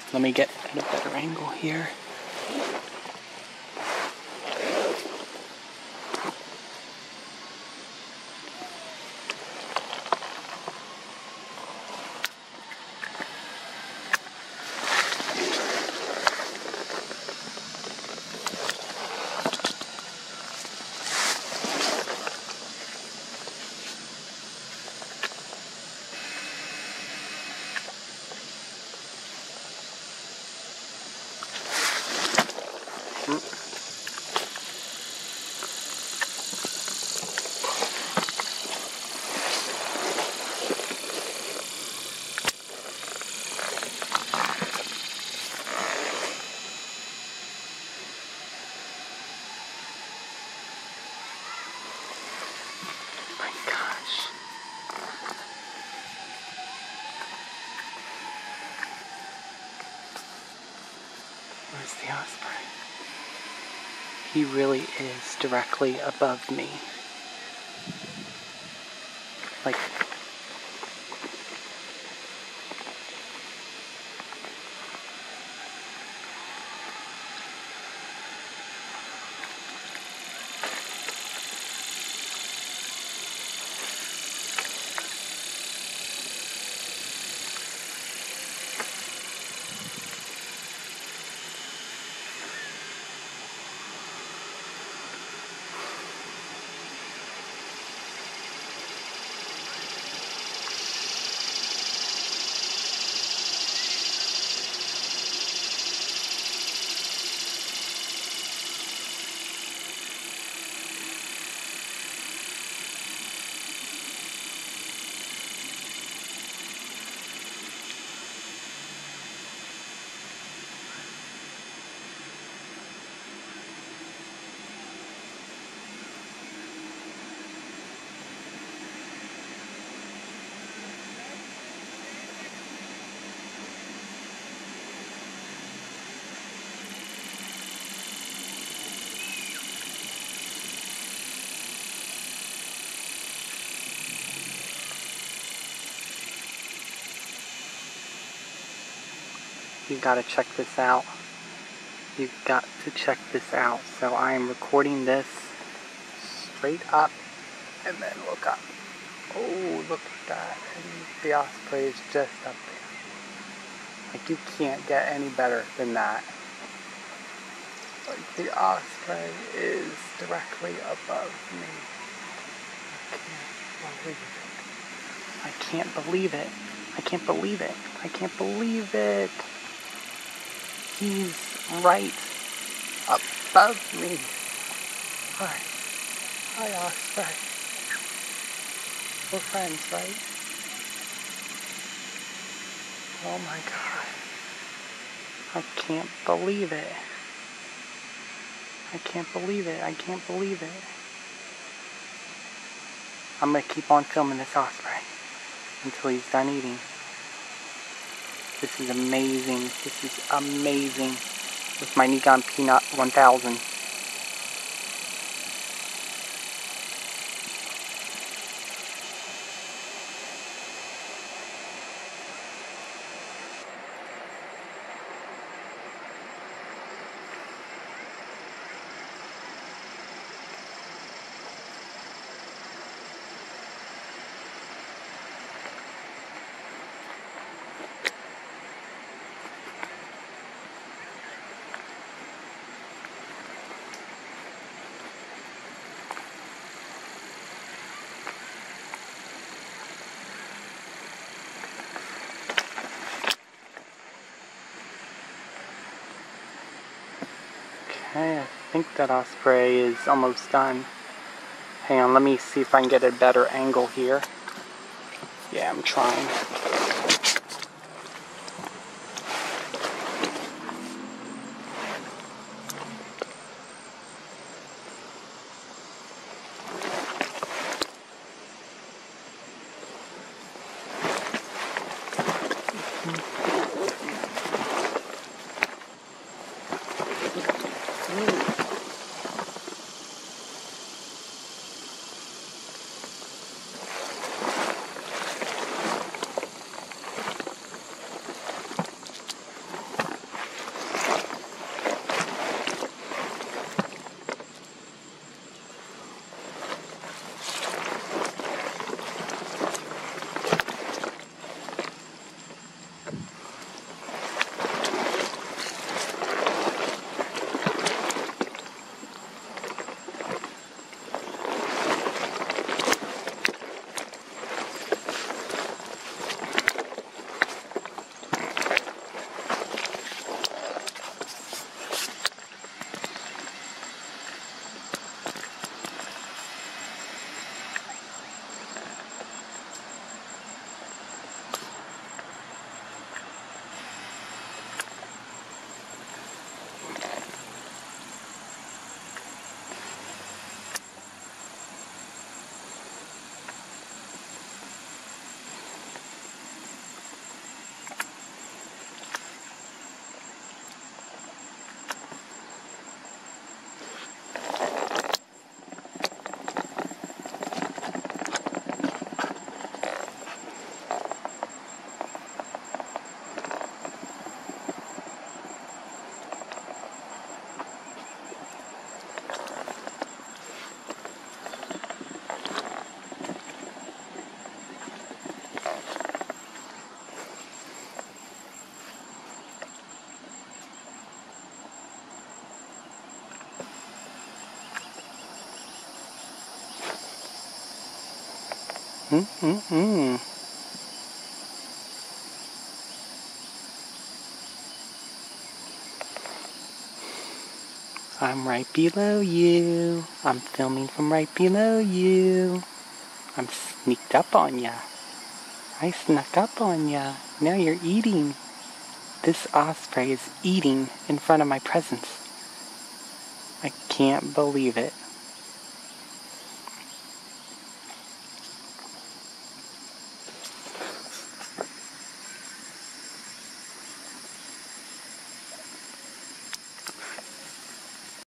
Let me get at a better angle here. Where's the Osprey? He really is directly above me. Like, you gotta check this out. You've got to check this out. So I am recording this straight up and then look up. Oh, look at that. And the Osprey is just up there. Like, you can't get any better than that. Like, the Osprey is directly above me. I can't believe it. I can't believe it. I can't believe it. He's right above me. Hi. Hi, Osprey. We're friends, right? Oh my God. I can't believe it. I can't believe it. I can't believe it. I'm gonna keep on filming this Osprey until he's done eating. This is amazing. This is amazing. With my Nikon Peanut 1000. Okay, I think that Osprey is almost done. Hang on, let me see if I can get a better angle here. Yeah, I'm trying. I'm right below you. I'm filming from right below you. I'm sneaked up on ya. I snuck up on ya. Now you're eating. This osprey is eating in front of my presence. I can't believe it.